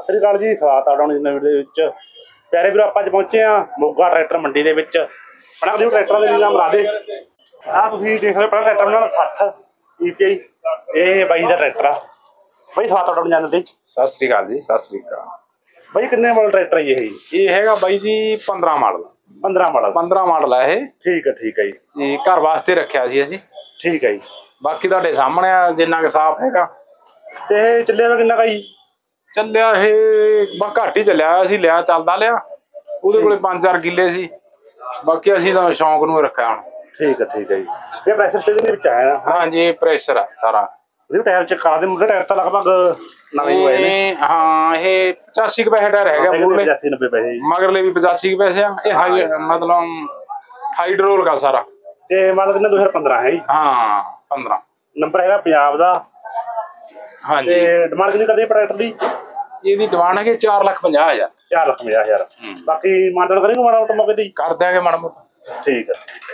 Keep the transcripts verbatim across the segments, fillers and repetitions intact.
ਸ੍ਰੀ ਅਕਾਲ ਜੀ, ਸਵਾਗਤ ਹੈ ਤੁਹਾਡਾ ਨਵੀਂ ਵੀਡੀਓ ਦੇ ਵਿੱਚ। ਪਿਆਰੇ ਵੀਰੋ, ਆਪਾਂ ਅੱਜ ਪਹੁੰਚੇ ਆ ਮੋਗਾ ਟਰੈਕਟਰ ਮੰਡੀ ਦੇ ਵਿੱਚ। ਆਪਣਾ ਜੀ ਟਰੈਕਟਰਾਂ ਦੇ ਨਾਮ ਲਾ ਦੇ ਆ ਤੁਸੀਂ ਦੇਖ ਲਓ। ਪਹਿਲਾ ਟਰੈਕਟਰ ਨਾਲ ਸੱਠ ਈ ਪੀ ਆਈ, ਇਹ ਬਾਈ ਦਾ ਟਰੈਕਟਰ ਆ ਬਾਈ। ਸਵਾਗਤ ਹੈ ਤੁਹਾਡਾ ਚੈਨਲ ਤੇ। ਸਤਿ ਸ੍ਰੀ ਅਕਾਲ ਜੀ। ਸਤਿ ਸ੍ਰੀ ਅਕਾਲ ਬਾਈ। ਕਿੰਨੇ ਮਾਡਲ ਟਰੈਕਟਰ ਹੈ ਇਹ? ਇਹ ਹੈਗਾ ਬਾਈ ਜੀ ਪੰਦਰਾਂ ਮਾਡਲ। ਪੰਦਰਾਂ ਮਾਡਲ ਪੰਦਰਾਂ ਮਾਡਲ ਹੈ ਇਹ। ਠੀਕ ਹੈ ਠੀਕ ਹੈ ਜੀ। ਜੀ ਘਰ ਵਾਸਤੇ ਰੱਖਿਆ ਸੀ ਅਸੀਂ। ਠੀਕ ਹੈ ਜੀ। ਬਾਕੀ ਤੁਹਾਡੇ ਸਾਹਮਣੇ ਆ ਜਿੰਨਾ ਕੁ ਸਾਫ਼ ਹੈਗਾ। ਤੇ ਇਹ ਚੱਲਿਆ ਵਾ ਕਿੰਨਾ ਕਾ ਜੀ? ਚੱਲਿਆ ਇਹ ਬਸ ਘੱਟ ਹੀ ਚੱਲਿਆ। ਅਸੀਂ ਲਿਆ ਚੱਲਦਾ ਲਿਆ, ਉਹਦੇ ਕੋਲੇ ਪੰਜ ਚਾਰ ਕਿੱਲੇ ਸੀ। ਬਾਕੀ ਅਸੀਂ ਤਾਂ ਸ਼ੌਂਕ ਨੂੰ ਰੱਖਿਆ ਹੁਣ। ਠੀਕ ਹੈ ਠੀਕ ਹੈ ਜੀ। ਇਹ ਪ੍ਰੈਸ਼ਰ ਸਟੇਜ ਦੇ ਵਿੱਚ ਆਇਆ? ਹਾਂਜੀ, ਇਹ ਪ੍ਰੈਸ਼ਰ ਆ ਸਾਰਾ। ਇਹ ਟਾਇਰ ਚੈੱਕ ਕਰਾ ਦੇ। ਮੁੰਡੇ ਟਾਇਰ ਤਾਂ ਲਗਭਗ ਨਵੇਂ ਹੋਏ ਨੇ। ਹਾਂ, ਇਹ ਪਚਾਸੀ ਕੁ ਪੈਸੇ ਟਾਇਰ ਹੈਗਾ। ਪਚਾਸੀ ਨੱਬੇ ਪੈਸੇ ਜੀ। ਮਗਰਲੇ ਵੀ ਪਚਾਸੀ ਕੁ ਪੈਸੇ ਆ। ਇਹ ਹਾਈ ਮਤਲਬ ਹਾਈਡਰੋਲਿਕ ਆ ਸਾਰਾ। ਤੇ ਮਾਡਲ ਕਿੰਨਾ? ਦੋ ਹਜ਼ਾਰ ਪੰਦਰਾਂ ਹੈ ਜੀ। ਹਾਂ ਪੰਦਰਾਂ। ਨੰਬਰ ਹੈਗਾ ਪੰਜਾਬ ਦਾ। ਹਾਂਜੀ। ਤੇ ਡਿਮਾਂਡ ਕਿੰਨੀ ਕਰਦੇ ਟਰੈਕਟਰ ਦੀ? ਇਹਦੀ ਡਿਮਾਂਡ ਹੈਗੀ ਚਾਰ ਲੱਖ ਪੰਜਾਹ ਹਜ਼ਾਰ। ਚਾਰ ਲੱਖ ਪੰਜਾਹ ਹਜ਼ਾਰ। ਬਾਕੀ ਮਾਡਲ ਕਰੇਗਾ ਮਾੜਾ ਮੋਟਾ ਮੌਕੇ ਤੇ ਕਰ ਦਿਆਂਗੇ ਮਾੜਾ ਮੋਟਾ। ਠੀਕ ਹੈ।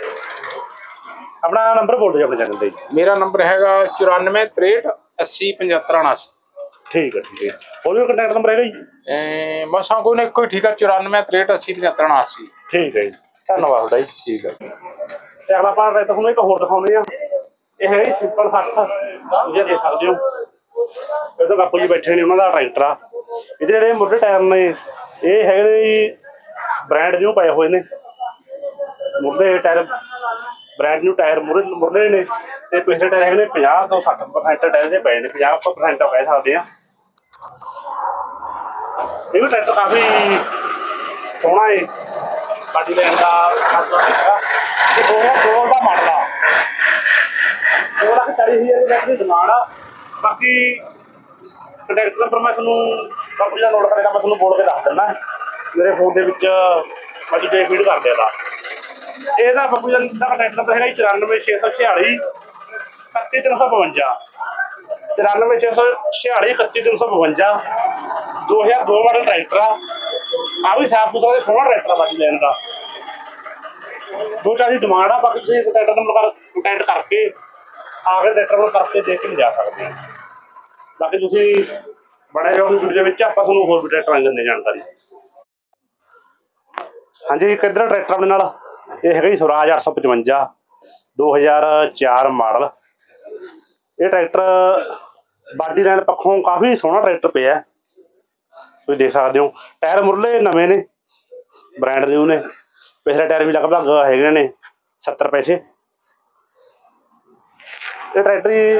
ਆਪਣਾ ਨੰਬਰ ਬੋਲ ਦਿਓ ਆਪਣੇ ਚੈਨਲ ਤੇ। ਮੇਰਾ ਨੰਬਰ ਹੈਗਾ ਚੁਰਾਨਵੇਂ ਤ੍ਰੇਹਠ ਅੱਸੀ ਪਚੱਤਰ ਉਨਾਸੀ। ਠੀਕ ਹੈ ਠੀਕ ਹੈ। ਹੋਰ ਵੀ ਕੰਟੈਕਟ ਨੰਬਰ ਹੈਗਾ ਜੀ? ਮਸਾਂ ਕੋਈ ਨਾ ਇੱਕੋ ਹੀ ਠੀਕ ਆ, ਚੁਰਾਨਵੇਂ ਤ੍ਰੇਹਠ ਅੱਸੀ ਪਚੱਤਰ ਉਨਾਸੀ। ਠੀਕ ਹੈ ਜੀ, ਧੰਨਵਾਦ ਤੁਹਾਡਾ ਜੀ। ਠੀਕ ਹੈ। ਤੇ ਅਗਲਾ ਆਪਾਂ ਟਰੈਕਟਰ ਤੁਹਾਨੂੰ ਇੱਕ ਹੋਰ ਦਿਖਾਉਂਦੇ ਆ। ਇਹ ਹੈ ਜੀ ਸਿੰਪਲ ਸੱਠ। ਤੁਸੀਂ ਦੇਖ ਸਕਦੇ ਹੋ ਇਹ ਤਾਂ ਬਾਪੂ ਜੀ ਬੈਠੇ ਨੇ, ਉਹਨਾਂ ਦਾ ਟਰੈਕਟਰ ਆ। ਇਹਦੇ ਜਿਹੜੇ ਮੁੱਢੇ ਟਾਇਰ ਨੇ ਇਹ ਹੈਗੇ ਨੇ ਜੀ ਬ੍ਰਾਂਡ ਨਿਊ ਪਏ ਹੋਏ ਨੇ। ਮੁੱਢੇ ਟਾਇਰ ਬ੍ਰਾਂਡ ਨਿਊ ਟਾਇਰ ਮੁੱਢੇ ਮੁੱਢੇ ਨੇ। ਤੇ ਪਿਛਲੇ ਟਾਇਰ ਹੈਗੇ ਨੇ ਪੰਜਾਹ ਤੋਂ ਸੱਠ ਪਰਸੈਂਟ ਟਾਇਰ ਦੇ ਪਏ ਨੇ। ਪੰਜਾਹ ਪਰਸੈਂਟ ਕਹਿ ਸਕਦੇ ਆ। ਇਹ ਵੀ ਟਰੈਕਟਰ ਕਾਫੀ ਸੋਹਣਾ ਹੈ। ਬਾਡੀ ਲੈਣ ਦਾ ਹੈਗਾ। ਤੇ ਦੋ ਹਜ਼ਾਰ ਦੋ ਦਾ ਮਾਡਲ ਆ। ਦੋ ਲੱਖ ਚਾਲੀ ਹਜ਼ਾਰ ਦੀ ਡਿਮਾਂਡ ਆ। ਬਾਕੀ ਕੰਟੈਕਟ ਨੰਬਰ ਮੈਂ ਤੁਹਾਨੂੰ ਬਾਪੂ ਜੀ ਦਾ ਨੋਟ ਕਰੇਗਾ, ਮੈਂ ਤੁਹਾਨੂੰ ਬੋਲ ਕੇ ਦੱਸ ਦਿੰਦਾ। ਮੇਰੇ ਫੋਨ ਦੇ ਵਿੱਚ ਬਾਕੀ ਦੇ ਫੀਡ ਕਰ ਦਿਆ ਦਾ। ਇਹਦਾ ਬਾਪੂ ਜੀ ਦਾ ਕੰਟੈਕਟ ਨੰਬਰ ਹੈਗਾ ਚੁਰਾਨਵੇਂ ਛੇ ਸੌ ਛਿਆਲੀ ਇਕੱਤੀ ਤਿੰਨ ਸੌ ਬਵੰਜਾ। ਚੁਰਾਨਵੇਂ ਛੇ ਸੌ ਛਿਆਲੀ ਇਕੱਤੀ ਤਿੰਨ ਸੌ ਬਵੰਜਾ। ਦੋ ਹਜ਼ਾਰ ਦੋ ਮਾਡਲ ਟਰੈਕਟਰ ਆ। ਆ ਵੀ ਸਾਫ ਸੁਥਰਾ ਸੋਹਣਾ ਟਰੈਕਟਰ ਆ ਬਾਕੀ ਲੈਣ ਦਾ। ਦੋ ਚਾਰ ਦੀ ਡਿਮਾਂਡ ਆ। ਬਾਕੀ ਤੁਸੀਂ ਕੰਟੈਕਟ ਨੰਬਰ ਕੰਟੈਕਟ ਕਰਕੇ ਆ ਕੇ ਟਰੈਕਟਰ ਨੂੰ ਕਰਕੇ ਦੇਖ ਕੇ ਜਾ ਸਕਦੇ ਹੋ। ਬਾਕੀ ਤੁਸੀਂ ਬਣੇ ਰਹੋ ਵੀਡੀਓ ਦੇ ਵਿੱਚ। ਆਪਾਂ ਤੁਹਾਨੂੰ ਹੋਰ ਵੀ ਟਰੈਕਟਰਾਂ ਦੀ ਦਿੰਦੇ ਜਾਣਕਾਰੀ। ਹਾਂਜੀ, ਇੱਕ ਇੱਧਰ ਟਰੈਕਟਰ ਆਪਣੇ ਨਾਲ ਇਹ ਹੈਗਾ ਜੀ ਸਵਰਾਜ ਅੱਠ ਸੌ ਪਚਵੰਜਾ ਦੋ ਹਜ਼ਾਰ ਚਾਰ ਮਾਡਲ। ਇਹ ਟਰੈਕਟਰ ਬਾਡੀ ਲਾਈਨ ਪੱਖੋਂ ਕਾਫੀ ਸੋਹਣਾ ਟਰੈਕਟਰ ਪਿਆ, ਤੁਸੀਂ ਦੇਖ ਸਕਦੇ ਹੋ। ਟਾਇਰ ਮੁਰਲੇ ਨਵੇਂ ਨੇ, ਬ੍ਰਾਂਡ ਨਿਊ ਨੇ। ਪਿਛਲੇ ਟਾਇਰ ਵੀ ਲਗਭਗ ਹੈਗੇ ਨੇ ਸੱਤਰ ਪੈਸੇ। ਇਹ ਟਰੈਕਟਰ ਹੀ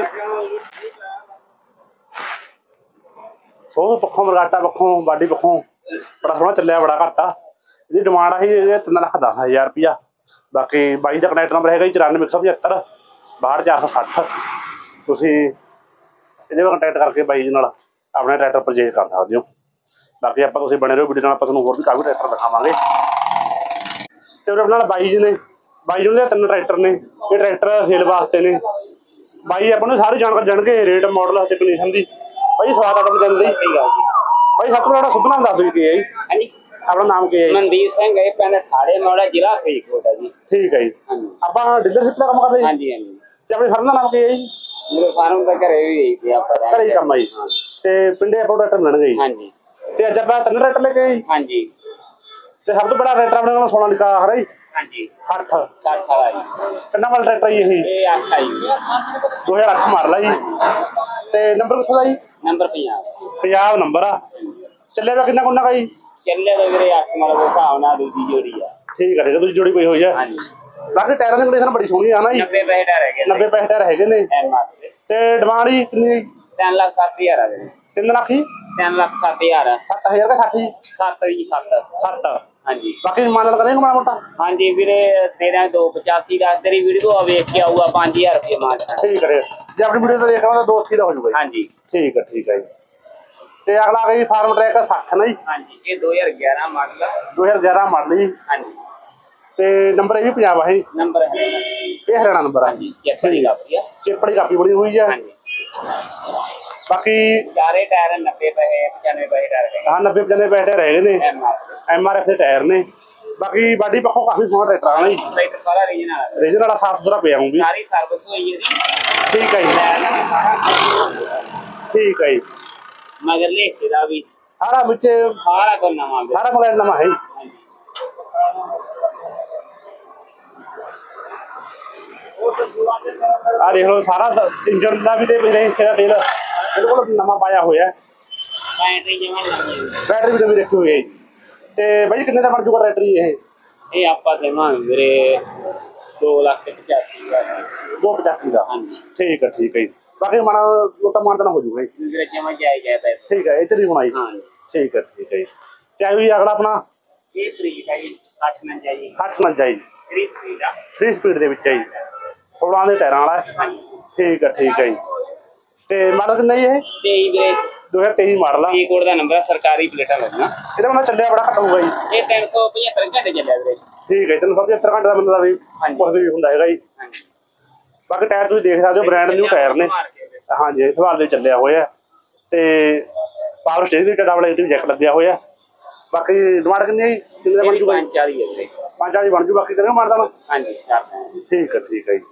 ਸੋਹ ਪੱਖੋਂ ਮਰਗਾਟਾ ਪੱਖੋਂ ਬਾਡੀ ਪੱਖੋਂ ਬੜਾ ਸੋਹਣਾ ਚੱਲਿਆ, ਬੜਾ ਘੱਟ ਆ। ਇਹਦੀ ਡਿਮਾਂਡ ਆਹੀ ਤਿੰਨ ਲੱਖ ਦਸ ਹਜ਼ਾਰ ਰੁਪਈਆ। ਬਾਕੀ ਬਾਈ ਦਾ ਕੰਟੈਕਟ ਨੰਬਰ ਹੈਗਾ ਜੀ ਚੁਰਾਨਵੇਂ ਇੱਕ ਸੌ ਪਝੱਤਰ ਬਾਹਠ ਚਾਰ ਸੌ ਸੱਠ। ਤੁਸੀਂ ਇਹਦੇ ਨਾਲ ਕੰਟੈਕਟ ਕਰਕੇ ਬਾਈ ਜੀ ਨਾਲ ਆਪਣਾ ਟਰੈਕਟਰ ਪਰਚੇਜ ਕਰ ਸਕਦੇ ਹੋ। ਬਾਕੀ ਆਪਾਂ ਤੁਸੀਂ ਬਣੇ ਰਹੋ ਵੀਡੀਓ ਨਾਲ। ਆਪਾਂ ਤੁਹਾਨੂੰ ਹੋਰ ਵੀ ਕਾਫੀ ਟਰੈਕਟਰ ਦਿਖਾਵਾਂਗੇ। ਤੇ ਉਹਦੇ ਨਾਲ ਬਾਈ ਜੀ ਨੇ ਬਾਈ ਜੀ ਦੇ ਤਿੰਨ ਟਰੈਕਟਰ ਨੇ। ਇਹ ਟਰੈਕਟਰ ਸੇਲ ਵਾਸਤੇ ਨੇ। ਬਾਈ ਆਪਾਂ ਨੂੰ ਸਾਰੀ ਜਾਣਕਾਰੀ ਜਾਣਗੇ, ਰੇਟ ਮਾਡਲ ਅਤੇ ਕੰਡੀਸ਼ਨ ਦੀ। ਬਾਈ ਸਵਾਦ ਆਪਣਾ ਜਾਂਦੇ ਹੀ ਬਾਈ। ਸਭ ਤੋਂ ਤੁਹਾਡਾ ਸ਼ੁਭ ਨਾਮ ਦੱਸ ਦਿਓ ਕੀ ਹੈ ਜੀ? ਹਾਂਜੀ, ਆਪਣਾ ਨਾਮ ਕੀ ਹੈ? ਮਨਦੀਪ ਸਿੰਘ ਹੈ, ਪਿੰਡ ਠਾੜੇ ਮੋੜਾ, ਜ਼ਿਲ੍ਹਾ ਫਰੀਦਕੋਟ ਹੈ ਜੀ। ਠੀਕ ਹੈ ਜੀ। ਆਪਾਂ ਡੀਲਰਸ਼ਿਪ ਦਾ ਕੰਮ ਕਰਦੇ ਜੀ? ਹਾਂਜੀ ਹਾਂਜੀ। ਤੇ ਆਪਣੇ ਫਰਮ ਦਾ ਨਾਮ ਕੀ ਹੈ ਜੀ? ਮੇਰੇ ਫਾਰਮ ਦਾ ਘਰੇ ਵੀ ਆਪਾਂ ਘਰੇ ਕੰਮ ਆ ਜੀ। ਤੇ ਪਿੰਡੇ ਆਪਾਂ ਟਰੈਕਟਰ ਲੈਣਗੇ ਜੀ? ਹਾਂਜੀ। ਤੇ ਅੱਜ ਆਪਾਂ ਤਿੰਨ ਟਰੈਕਟਰ ਲੈ ਕੇ ਆਏ ਜੀ? ਹਾਂਜੀ। ਤੇ ਸਭ ਤੋਂ ਬੜਾ ਟਰੈਕਟਰ ਆਪਣੇ ਕੋਲ ਸੋਨਾਲੀਕਾ ਹਰਾ ਜੀ ਹਾਂਜੀ ਸੱਠ ਸੱਠ ਵਾਲਾ ਜੀ। ਕਿੰਨਾ ਵਾਲਾ ਟਰੈਕਟਰ ਜੀ? ਇਹ ਇਹ ਅੱਠ ਆ ਜੀ, ਦੋ ਹਜ਼ਾਰ ਅੱਠ ਮਾਡਲ ਆ ਜੀ। ਤੇ ਨੰਬਰ ਕਿੱਥੋਂ ਦਾ ਜੀ? ਨੰਬਰ ਪੰਜਾਬ। ਪੰਜਾਬ ਨੰਬਰ ਆ। ਚੱਲਿਆ ਵਾ ਕਿੰਨਾ ਕੁ ਉਹਨਾਂ ਜੀ? ਚੱਲੇ ਤਾਂ ਵੀਰੇ ਅੱਠ ਮਾਡਲ ਦੇ ਹਿਸਾਬ ਨਾਲ ਦੂਜੀ ਜੋੜੀ ਆ। ਠੀਕ ਹੈ ਠੀਕ ਹੈ। ਤੁਸੀਂ ਜੋੜੀ ਕੋਈ ਹੋਈ ਆ? ਹਾਂਜੀ। ਬਾਕੀ ਟਾਇਰਾਂ ਦੀ ਕੰਡੀਸ਼ਨ ਬੜੀ ਸੋਹਣੀ ਆ ਨਾ ਜੀ। ਨੱਬੇ ਪੈਸੇ ਟਾਇਰ ਹੈਗੇ। ਨੱਬੇ ਪੈਸੇ ਟਾਇਰ ਹੈਗੇ ਨੇ। ਤੇ ਡਿਮਾਂਡ ਜੀ ਕਿੰਨੀ? ਤਿੰਨ ਲੱਖ ਸੱਤ ਹਜ਼ਾਰ ਆ ਵੀਰੇ। ਤਿੰਨ ਲੱਖ ਜੀ? ਤਿੰਨ ਲੱਖ ਸੱਤ ਹਜ਼ਾਰ। ਸੱਤ ਹਜ਼ਾਰ ਦਾ ਸੱਠ ਜੀ? ਸੱਤ ਜੀ ਸੱਤ ਸੱਤ। ਹਾਂਜੀ। ਬਾਕੀ ਮਾਡਲ ਕਰੇਗਾ ਮਾੜਾ ਮੋਟਾ? ਹਾਂਜੀ ਵੀਰੇ, ਤੇਰਾਂ ਦੋ ਪਚਾਸੀ ਦਾ ਤੇਰੀ ਵੀਡੀਓ ਵੇਖ ਕੇ ਆਊਗਾ ਪੰਜ ਹਜ਼ਾਰ ਰੁਪਏ ਮਾਰ। ਠੀਕ ਹੈ। ਜੇ ਆਪਣੀ ਵੀਡੀਓ ਤੋਂ ਦੇਖਣਾ ਤਾਂ ਦੋ ਅੱਸੀ ਦਾ ਹੋ ਜਾਊਗਾ। ਹਾਂਜੀ। ਠੀਕ ਹੈ ਠੀਕ ਹੈ ਜੀ। ਤੇ ਅਗਲਾ ਆ ਗਈ ਫਾਰਮ ਟਰੈਕ ਸੱਠ ਨਾ ਜੀ? ਹਾਂਜੀ, ਇਹ ਦੋ ਹਜ਼ਾਰ ਗਿਆਰਾਂ ਮਾਡਲ। ਦੋ ਹਜ਼ਾਰ ਗਿਆਰਾਂ ਮਾਡਲ ਜੀ। ਹਾਂਜੀ। ਤੇ ਨੰਬਰ ਇਹ ਵੀ ਪੰਜਾਬ ਆ ਜੀ? ਨੰਬਰ ਹੈ ਇਹ ਹਰਿਆਣਾ ਨੰਬਰ ਆ ਜੀ। ਚੇਪੜੀ ਕਾਪੀ ਆ। ਚੇਪੜੀ ਕਾਪੀ ਬਣੀ ਹੋਈ ਆ। ਹਾਂਜੀ। ਬਾਕੀ ਚਾਰੇ ਟਾਇਰ ਨੱਬੇ ਪੈਸੇ ਪਚਾਨਵੇਂ ਪੈਸੇ ਟਾਇਰ ਹੈਗੇ। ਹਾਂ, ਨੱਬੇ ਪਚਾਨਵੇਂ ਪੈਸੇ ਟਾਇਰ ਹੈਗੇ ਨੇ। ਐਮ ਆਰ ਐਫ ਦੇ ਟਾਇਰ ਨੇ। ਬਾਕੀ ਬਾਡੀ ਪੱਖੋਂ ਕਾਫੀ ਸੋਹਣਾ ਟਰੈਕਟਰ ਆ ਜੀ। ਟਰੈਕਟਰ ਸਾਰਾ ਰੀਜਨਲ ਹੈ। ਰੀਜਨਲ ਵਾਲਾ ਸਾਫ ਸੁਥਰਾ ਪਿਆ ਹੋਊਗੀ। ਸਾਰੀ ਸਰਵਿਸ ਹੋਈ ਹੈ ਜੀ। ਠੀਕ ਹੈ ਜੀ। ਠੀਕ ਹੈ ਜੀ। ਮਗਰਲੇ ਹਿੱਸੇ ਦਾ ਵੀ ਸਾਰਾ ਵਿੱਚ ਸਾਰਾ ਕੁਝ ਨਵਾਂ ਵੀਰੇ। ਸਾਰਾ ਮੋਬਾਈਲ ਨਵਾਂ ਹੈ ਜੀ। ਆ ਦੇਖ ਲਓ ਸਾਰਾ ਇੰਜਨ ਦਾ ਵੀ ਤੇ ਪਿਛਲੇ ਹਿੱਸੇ ਦਾ ਤੇਲ ਬਿਲਕੁਲ ਨਵਾਂ ਪਾਇਆ ਹੋਇਆ। ਬੈਟਰੀ ਜਮਾਂ ਨਵੀਂ ਹੈ। ਬੈਟਰੀ ਵੀ ਨਵੀਂ ਰੱਖੀ ਹੋਈ ਹੈ ਜੀ। ਤੇ ਬਾਈ ਕਿੰਨੇ ਦਾ ਬਣ ਜੂਗਾ ਬੈਟਰੀ ਇਹ? ਇਹ ਆਪਾਂ ਦੇਵਾਂਗੇ ਵੀਰੇ ਦੋ ਲੱਖ ਪਚਾਸੀ ਹਜ਼ਾਰ। ਦੋ ਪਚਾਸੀ ਦਾ। ਹਾਂਜੀ ਠੀਕ ਹੈ ਠੀਕ ਹੈ ਜੀ। ਬਾਕੀ ਮਾਣਾ ਲੋਟਾ ਮਾਨਤਾ ਹੋ ਜੂਗਾ ਜੀ। ਵੀਰੇ ਜਮਾਂ ਜਾਇਜ਼ ਹੈ ਪੈਸੇ। ਠੀਕ ਹੈ ਇਹ ਚ ਨਹੀਂ ਹੋਣਾ ਜੀ। ਹਾਂਜੀ ਠੀਕ ਹੈ ਠੀਕ ਹੈ ਜੀ। ਤੇ ਆਈ ਹੋਈ ਅਗਲਾ ਆਪਣਾ ਇਹ ਫ੍ਰੀ ਹੈ ਜੀ ਅੱਠ ਨੰਜਾ ਜੀ। ਸੱਠ ਉਣੰਜਾ ਜੀ। ਫ੍ਰੀ ਸਪੀਡ ਆ। ਥ੍ਰੀ ਸਪੀਡ ਦੇ ਵਿੱਚ ਹੈ ਜੀ। ਸੋਲਾਂ ਦੇ ਟਾਇਰਾਂ ਵਾਲਾ ਹੈ। ਹਾਂਜੀ ਠੀਕ ਹੈ ਠੀਕ ਹੈ ਜੀ। ਤੇ ਮਾਡਲ ਕਿੰਨਾ ਜੀ ਇਹ? ਤੇਈ ਵੀਰੇ ਦੋ ਹਜ਼ਾਰ ਤੇਈ ਮਾਡਲ ਆ। ਇਹ ਕੋਡ ਦਾ ਨੰਬਰ ਸਰਕਾਰੀ ਪਲੇਟਾਂ ਲੱਗਣਾ। ਇਹਦਾ ਮਤਲਬ ਚੱਲਿਆ ਬੜਾ ਘੱਟ ਹੋਊਗਾ ਜੀ। ਇਹ ਤਿੰਨ ਸੌ ਪਝੱਤਰ ਘੰਟੇ ਚੱਲਿਆ ਵੀਰੇ। ਠੀਕ ਹੈ ਤਿੰਨ ਸੌ ਪਝੱਤਰ ਘੰਟੇ ਦਾ ਬੰਦਾ ਵੀ ਹਾਂਜੀ। ਕੁਝ ਵੀ ਹੁੰਦਾ ਹੈਗਾ ਜੀ। ਹਾਂਜੀ ਬਾਕੀ ਟਾਇਰ ਤੁਸੀਂ ਦੇਖ ਸਕਦੇ ਹੋ ਬ੍ਰਾਂਡ ਨਿਊ ਟਾਇਰ ਨੇ। ਹਾਂਜੀ ਸਵਾਲ ਦੇ ਚੱਲਿਆ ਹੋਇਆ ਤੇ ਪਾਵਰ ਸਟੀਅਰਿੰਗ ਵੀ ਡਬਲ ਏ ਤੇ ਜੈਕ ਲੱਗਿਆ ਹੋਇਆ। ਬਾਕੀ ਡਿਮਾਂਡ ਕਿੰਨੀ ਹੈ ਜੀ? ਕਿੰਨੇ ਦਾ ਬਣ ਜੂਗਾ? ਪੰਜ ਚਾਲੀ ਹੈ ਵੀਰੇ। ਪੰਜ ਚਾਲੀ ਬਣ ਜੂ। ਬਾਕੀ ਕਰਾਂਗੇ ਮਾਰਦਾ ਨਾ। ਹਾਂਜੀ ਚਾਰ ਠੀਕ ਹੈ ਠੀਕ ਹੈ ਜੀ।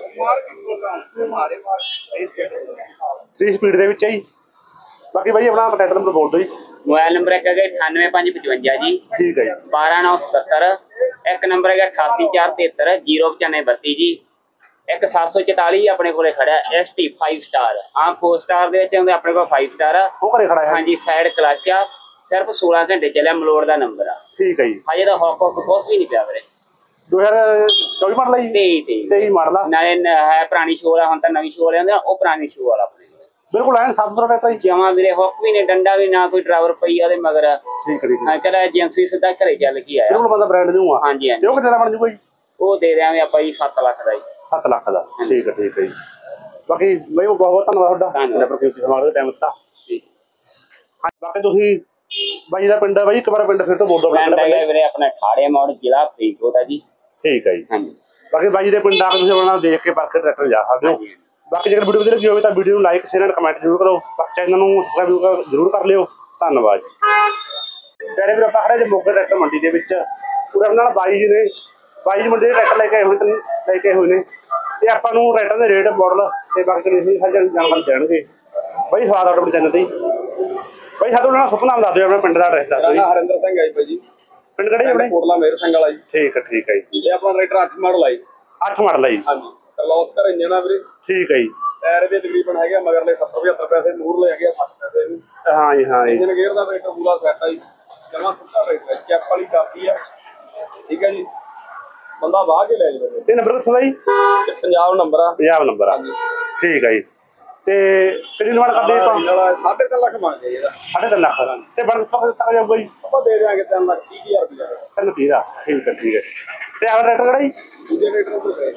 ਥ੍ਰੀ ਸਪੀਡ ਦੇ ਵਿੱਚ ਹੈ ਜੀ। ਬਾਕੀ ਬਾਈ ਆਪਣਾ ਕੰਟੈਕਟ ਨੰਬਰ ਬੋਲ ਦਿਓ ਜੀ। ਮੋਬਾਈਲ ਨੰਬਰ ਹੈਗਾ ਅਠਾਨਵੇਂ ਪੰਜ ਪਚਵੰਜਾ ਜੀ ਠੀਕ ਹੈ ਜੀ। ਬਾਰਾਂ ਨੌ ਸਤੱਤਰ। ਇੱਕ ਨੰਬਰ ਹੈਗਾ ਅਠਾਸੀ ਚਾਰ ਤੇਹੱਤਰ ਜੀਰੋ ਪਚਾਨਵੇਂ ਬੱਤੀ ਜੀ। ਇੱਕ ਸੱਤ ਸੌ ਚੁਤਾਲੀ ਆਪਣੇ ਕੋਲੇ ਖੜਾ ਐਸ ਟੀ ਪੰਜ ਸਟਾਰ। ਆਮ ਫੋਰ ਸਟਾਰ ਦੇ ਵਿੱਚ ਆਉਂਦੇ ਆਪਣੇ ਕੋਲ ਪੰਜ ਸਟਾਰ ਆ। ਉਹ ਘਰੇ ਖੜਾ ਹੈ। ਹਾਂਜੀ ਸਾਈਡ ਕਲਚ ਆ। ਸਿਰਫ ਸੋਲਾਂ ਘੰਟੇ ਚੱਲਿਆ ਮਲੋੜ ਦਾ ਨੰਬਰ ਆ। ਠੀਕ ਹੈ ਜੀ। ਹਜੇ ਤਾਂ ਹੌਕ ਹੌਕ ਕੁਛ ਵੀ ਨਹੀਂ ਪਿਆ ਵੀਰੇ। ਦੋ ਹਜ਼ਾਰ ਚੌਵੀ ਮਾਡਲ ਹੈ ਜੀ। ਤੇਈ ਤੇਈ ਤੇਈ ਮਾਡਲ ਆ। ਨਾਲੇ ਨ- ਹੈ ਪੁਰਾਣੀ ਸ਼ੋਅ ਆ। ਹੁਣ ਤਾਂ ਨਵੀਂ ਸ਼ੋਅ ਆਉਂਦੇ ਆ ਉਹ ਪੁਰਾਣੀ ਸ਼ੋਅ ਵਾਲਾ ਆਪਣੇ ਕੋਲ। ਬਿਲਕੁਲ ਐਨ ਸਾਫ ਸੁਥਰਾ ਟਰੈਕਟਰ ਜੀ। ਜਮਾਂ ਵੀਰੇ ਹੁੱਕ ਵੀ ਨੇ ਡੰਡਾ ਵੀ ਨਾ ਕੋਈ ਡਰਾਈਵਰ ਪਈ ਆ ਉਹਦੇ ਮਗਰ। ਠੀਕ ਹੈ ਠੀਕ ਹੈ। ਹਾਂ ਚਲ ਏਜੰਸੀ ਸਿੱਧਾ ਘਰੇ ਚੱਲ ਕੇ ਆਇਆ। ਬਿਲਕੁਲ ਬੰਦਾ ਬ੍ਰਾਂਡ ਨਿਊ ਆ। ਹਾਂਜੀ ਤੇ ਹਾਂਜੀ ਉਹ ਕਿੰਨੇ ਦਾ ਬਣ ਜੂਗਾ ਜੀ? ਉਹ ਦੇ ਦਿਆਂਗੇ ਆਪਾਂ ਜੀ ਸੱਤ ਲੱਖ ਦਾ ਜੀ। ਸੱਤ ਲੱਖ ਦਾ। ਠੀਕ ਹੈ ਠੀਕ ਹੈ ਜੀ। ਬਾਕੀ ਬਾਈ ਬਹੁਤ ਬਹੁਤ ਧੰਨਵਾਦ ਤੁਹਾਡਾ। ਧੰਨਵਾਦ। ਨੰਬਰ ਕਿਉਂਕਿ ਸਮਾਂ ਦੇ ਟਾਈਮ ਦਿੱਤਾ। ਹਾਂਜੀ ਬਾਕੀ ਤੁਸੀਂ ਬਾਈ ਦਾ ਪਿੰਡ ਆ ਬਾਈ ਇੱਕ ਵਾਰ ਪਿੰਡ ਫਿਰ ਤੋਂ ਬੋਲ ਦਿਓ। ਪਿੰਡ ਹੈਗਾ ਵੀਰੇ ਆਪਣਾ ਠਾੜੇ ਮੋੜ ਜ਼ਿਲ੍ਹਾ ਫਰੀਦਕੋਟ ਆ ਜੀ। ਠੀਕ ਹੈ ਜੀ। ਹਾਂਜੀ ਬਾਕੀ ਬਾਈ ਦੇ ਪਿੰਡ ਆ ਕੇ ਤੁਸੀਂ ਉਹਨਾਂ ਨੂੰ ਦੇਖ ਕੇ ਪਰਖ ਕੇ ਟਰੈਕਟਰ ਜਾ ਸਕਦੇ ਹੋ। ਹਾਂਜੀ। ਬਾਕੀ ਜੇਕਰ ਵੀਡੀਓ ਵਧੀਆ ਲੱਗੀ ਹੋਵੇ ਤਾਂ ਵੀਡੀਓ ਨੂੰ ਲਾਈਕ ਸ਼ੇਅਰ ਐਂਡ ਕਮੈਂਟ ਜ਼ਰੂਰ ਕਰੋ। ਚੈਨਲ ਨੂੰ ਸਬਸਕ੍ਰਾਈਬ ਜ਼ਰੂਰ ਕਰ ਲਿਓ। ਧੰਨਵਾਦ ਜੀ। ਪਿਆਰੇ ਵੀਰ ਆਪਾਂ ਖੜੇ ਜੇ ਮੋਗੇ ਟਰੈਕਟਰ ਮੰਡੀ ਦੇ ਵਿੱਚ ਪੂਰੇ ਨਾਲ ਬਾਈ ਜੀ ਨੇ ਬਾਈ ਜੀ ਮੰਡੀ ਦੇ ਟਰੈਕਟਰ ਲੈ ਕੇ ਆਏ ਹੋਏ ਨੇ ਲੈ ਕੇ ਆਏ ਹੋਏ ਨੇ ਤੇ ਆਪਾਂ ਨੂੰ ਟਰੈਕਟਰ ਦੇ ਰੇਟ ਮਾਡਲ ਤੇ ਬਾਕੀ ਕੰਡੀਸ਼ਨ ਸਾਰੀ ਜਾਣਕਾਰੀ ਦੇਣਗੇ। ਬਾਈ ਸਵਾਦ ਆਟੋ ਆਪਣੇ ਚੈਨਲ ਤੇ ਬਾਈ ਸਾਡਾ ਨਾਲ ਸੁਪਨਾ ਦੱਸ ਦਿਓ। ਆਪਣੇ ਪਿੰਡ ਦਾ ਐਡਰੈਸ ਦੱਸ ਦਿਓ ਜੀ। ਹਰਿੰਦਰ ਸਿੰਘ ਹੈ ਜੀ ਭਾਈ ਜੀ। ਪਿੰਡ ਕਿਹੜੇ ਜੀ ਆਪਣੇ? ਕੋਟਲਾ ਮੇਰ ਸਿੰਘ ਵਾਲਾ ਜੀ। ਠੀਕ ਹੈ ਠੀਕ ਹੈ ਜੀ। ਇਹ ਆਪਣਾ ਰਾਈਡਰ ਅੱਠ ਮਾਡਲ ਆ ਜੀ। ਅੱਠ ਮਾਡਲ ਹੈ ਜੀ। ਹਾਂਜੀ ਕਲੋਸ ਕਰ ਇੰਜਨ ਆ ਵੀਰੇ। ਠੀਕ ਹੈ ਜੀ। ਟਾਇਰ ਦੇ ਤਕਰੀਬਨ ਹੈਗੇ ਆ ਮਗਰਲੇ ਸੱਤਰ ਪਝੱਤਰ ਪੈਸੇ ਨੂਰ ਲੈ ਗਿਆ ਸੱਠ ਪੈਸੇ ਨੂੰ। ਹਾਂ ਜੀ ਹਾਂ ਜੀ। ਇੰਜਨ ਗੇਅਰ ਦਾ ਰਾਈਡਰ ਪੂਰਾ ਸੈੱਟ ਆ ਜੀ। ਜਮਾ ਸੁੱਕਾ ਰਾਈਡਰ ਚੈੱਕ ਵਾਲੀ ਕਾਪੀ ਆ। ਠੀਕ ਹੈ ਜੀ। ਬੰਦਾ ਬਾਹ ਕੇ ਲੈ ਜਾਵੇ। ਇਹ ਨੰਬਰ ਕਿੱਥੋਂ ਦਾ ਜੀ? ਤੇ ਪੰਜਾਬ ਨੰਬਰ ਆ। ਪੰਜਾਬ ਨੰਬਰ ਆ। ਹਾਂਜੀ ਠੀਕ ਹੈ ਜੀ। ਤੇ ਕਿੰਨੀ ਡਿਮਾਂਡ ਕਰਦੇ ਆਪਾਂ? ਨਾਲ ਸਾਢੇ ਤਿੰਨ ਲੱਖ ਮੰਗਦੇ ਜੀ ਇਹਦਾ। ਸਾਢੇ ਤਿੰਨ ਲੱਖ ਤੇ ਬਣ ਤੱਕ ਤੱਕ ਜਾਊਗਾ ਜੀ? ਆਪਾਂ ਦੇ ਦਿਆਂਗੇ ਤਿੰਨ ਲੱਖ ਤੀਹ ਹਜ਼ਾਰ ਰੁਪਇਆ। ਤਿੰਨ ਤੀਹ ਦਾ। ਠੀਕ ਹੈ ਠੀਕ ਹੈ। ਤੇ ਆਹ ਰੇਟ ਕਿਹੜਾ ਜੀ? ਦੂਜੇ ਰਾਈਡਰ ਨੂੰ ਦੇ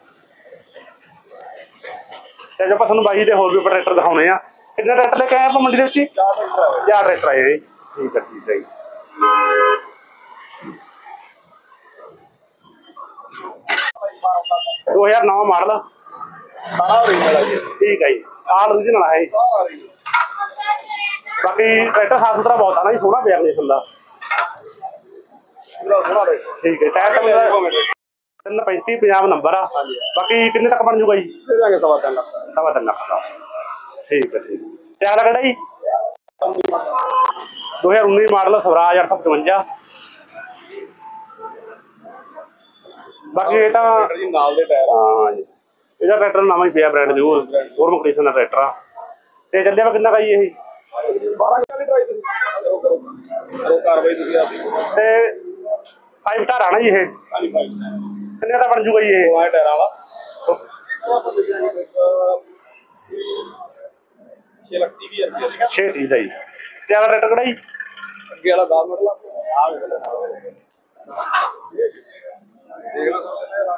ਤੇ ਜੋ ਆਪਾਂ ਤੁਹਾਨੂੰ ਬਾਈ ਦੇ ਹੋਰ ਵੀ ਟਰੈਕਟਰ ਦਿਖਾਉਣੇ ਆ। ਕਿੰਨੇ ਟਰੈਕਟਰ ਲੈ ਕੇ ਆਏ ਆਪਾਂ ਮੰਡੀ ਦੇ ਵਿੱਚ ਜੀ? ਚਾਰ ਰਾਈਡਰ ਆ। ਚਾਰ ਟਰੈਕਟਰ ਆਏ ਜੀ। ਠੀਕ ਹੈ ਠੀਕ ਹੈ ਜੀ। ਦੋ ਹਜ਼ਾਰ ਨੌ ਮਾਡਲ। ਸਾਰਾ ਓਰੀਜਨਲ ਆ ਜੀ। ਠੀਕ ਹੈ ਜੀ। ਆਲ ਓਰੀਜਨਲ ਹੈ ਜੀ। ਸਾਰਾ ਓਰੀਜਨਲ। ਬਾਕੀ ਟਰੈਕਟਰ ਸਾਫ ਸੁਥਰਾ ਬਹੁਤ ਆ ਨਾ ਜੀ। ਸੋਹਣਾ ਪਿਆ ਨਹੀਂ ਹੁੰਦਾ। ਪੂਰਾ ਸੋਹਣਾ ਰਾਈਡਰ। ਠੀਕ ਹੈ। ਟਾਇਰ ਤਾਂ ਮੇਰਾ ਤਿੰਨ ਪੈਂਤੀ ਪੰਜਾਬ ਨੰਬਰ ਆ। ਹਾਂਜੀ ਬਾਕੀ ਕਿੰਨੇ ਤੱਕ ਬਣ ਜੂਗਾ ਜੀ? ਦੇ ਦਿਆਂਗੇ ਸਵਾ ਤਿੰਨ ਲੱਖ। ਸਵਾ ਤਿੰਨ ਲੱਖ ਦਾ। ਠੀਕ ਹੈ ਠੀਕ ਹੈ। ਤੇ ਅਗਲਾ ਕਿਹੜਾ ਜੀ? ਦੋ ਹਜ਼ਾਰ ਉੱਨੀ ਮਾਡਲ ਸਵਰਾਜ ਅੱਠ ਸੌ ਪਚਵੰਜਾ। ਬਾਕੀ ਇਹ ਤਾਂ ਰਾਈਡਰ ਜੀ ਨਾਲ ਦੇ ਟਾਇਰ ਆ। ਹਾਂ ਜੀ ਇਹਦਾ ਟਰੈਕਟਰ ਨਵਾਂ ਹੀ ਪਿਆ ਬ੍ਰਾਂਡ ਨਿਊ ਹੋਰ ਕੰਡੀਸ਼ਨ ਦਾ ਟਰੈਕਟਰ ਆ। ਤੇ ਚੱਲਿਆ ਵਾ ਕਿੰਨਾ ਕਾ ਜੀ ਇਹ? ਬਾਰਾਂ ਕਿੱਲੇ ਟਰਾਈ ਤੁਸੀਂ ਕਰੋ ਕਰੋ ਕਰੋ ਕਾਰਵਾਈ ਤੁਸੀਂ ਆਪਦੀ। ਤੇ ਫਾਈਵ ਸਟਾਰ ਆ ਨਾ ਜੀ ਇਹ? ਹਾਂਜੀ ਭਾਈ ਕਿੰਨੇ ਦਾ ਬਣ ਜੂਗਾ ਜੀ ਇਹ? ਉਹ ਆ ਟਾਇਰਾਂ ਵਾਲਾ ਛੇ ਲੱਖ ਤੀਹ ਹਜ਼ਾਰ ਰੁਪਇਆ ਦੇ। ਛੇ ਤੀਹ ਦਾ ਜੀ। ਤੇ ਅਗਲਾ ਟਰੈਕਟਰ ਕਿਹੜਾ ਜੀ? ਅੱਗੇ ਵਾਲਾ ਦਸ ਮਾਡਲ ਆ। ਦੇਖ ਲਓ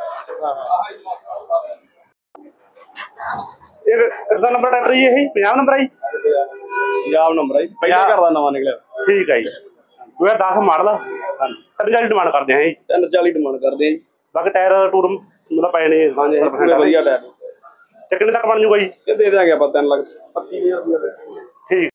ਇਹ ਕਿਸਦਾ ਨੰਬਰ ਟਰੈਕਟਰ ਜੀ ਇਹ? ਪੰਜਾਬ ਨੰਬਰ ਆ ਜੀ? ਪੰਜਾਬ ਨੰਬਰ ਆ ਜੀ। ਪਹਿਲੇ ਘਰ ਦਾ ਨਵਾਂ ਨਿਕਲਿਆ। ਠੀਕ ਹੈ ਜੀ। ਦੋ ਹਜ਼ਾਰ ਦਸ ਮਾਡਲ। ਤਿੰਨ ਚਾਲੀ ਡਿਮਾਂਡ ਕਰਦੇ ਆ ਜੀ। ਤਿੰਨ ਚਾਲੀ ਡਿਮਾਂਡ ਕਰਦੇ ਆ ਜੀ। ਬਾਕੀ ਟਾਇਰ ਟੂਰ ਮਤਲਬ ਪਏ ਨੇ। ਹਾਂਜੀ ਪੂਰੇ ਵਧੀਆ ਟਾਇਰ। ਤੇ ਕਿੰਨੇ ਤੱਕ ਬਣ ਜੂਗਾ ਜੀ? ਇਹ ਦੇ ਦਿਆਂਗੇ ਆਪਾਂ ਤਿੰਨ ਲੱਖ ਪੱਚੀ ਹਜ਼ਾਰ ਰੁਪਇਆ ਦੇ। ਠੀਕ